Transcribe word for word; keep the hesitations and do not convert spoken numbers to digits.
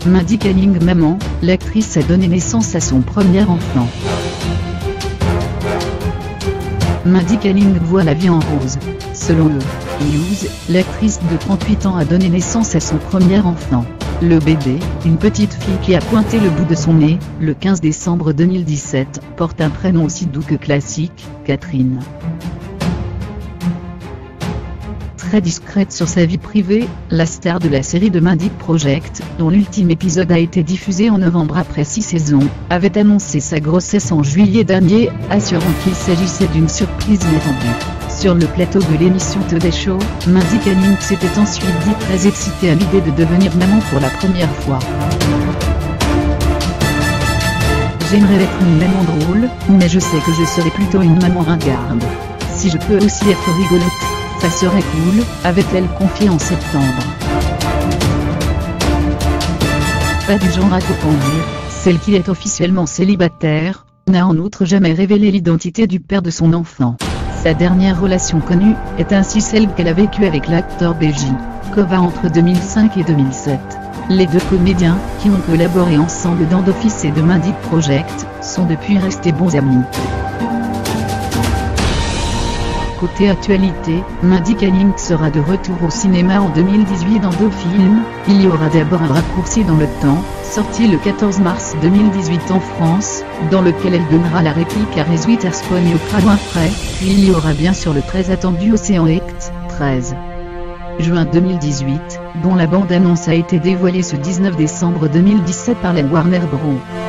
Mindy Kaling maman, l'actrice a donné naissance à son premier enfant. Mindy Kaling voit la vie en rose. Selon le News, l'actrice de trente-huit ans a donné naissance à son premier enfant. Le bébé, une petite fille qui a pointé le bout de son nez, le quinze décembre deux mille dix-sept, porte un prénom aussi doux que classique, Catherine. Très discrète sur sa vie privée, la star de la série The Mindy Project, dont l'ultime épisode a été diffusé en novembre après six saisons, avait annoncé sa grossesse en juillet dernier, assurant qu'il s'agissait d'une surprise inattendue. Sur le plateau de l'émission Today Show, Mindy Kaling s'était ensuite dit très excitée à l'idée de devenir maman pour la première fois. J'aimerais être une maman drôle, mais je sais que je serai plutôt une maman ringarde. Si je peux aussi être rigolote, ça serait cool, avait-elle confié en septembre. Pas du genre à conduire, celle qui est officiellement célibataire, n'a en outre jamais révélé l'identité du père de son enfant. Sa dernière relation connue est ainsi celle qu'elle a vécue avec l'acteur Beji Kova entre deux mille cinq et deux mille sept. Les deux comédiens, qui ont collaboré ensemble dans The Office et The Mindy Project, sont depuis restés bons amis. Côté actualité, Mindy Kaling sera de retour au cinéma en deux mille dix-huit dans deux films. Il y aura d'abord un raccourci dans le temps, sorti le quatorze mars deux mille dix-huit en France, dans lequel elle donnera la réplique à Reese Witherspoon et Oprah Winfrey, puis il y aura bien sûr le très attendu Océan Act treize. Juin deux mille dix-huit, dont la bande-annonce a été dévoilée ce dix-neuf décembre deux mille dix-sept par la Warner Bros.